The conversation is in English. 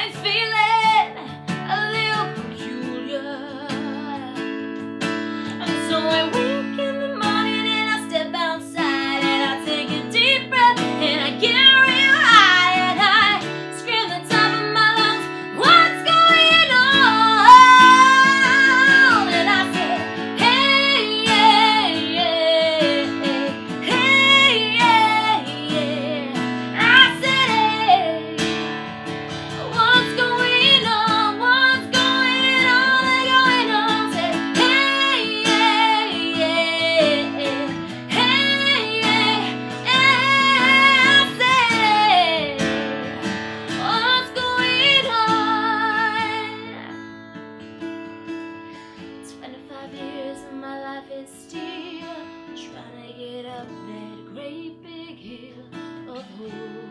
I'm feeling a little peculiar. And so I wake in the morning and I step outside and I take a deep breath and I get real high and I scream the top of my lungs, what's going on? And I say, hey, yeah, yeah, hey, yeah, yeah. I said, hey, what's going on? What's going on? They're going on. Say, hey, yeah, yeah, hey, yeah, I said, what's going on? 25 years of my life is still trying to get up that great big hill of hope.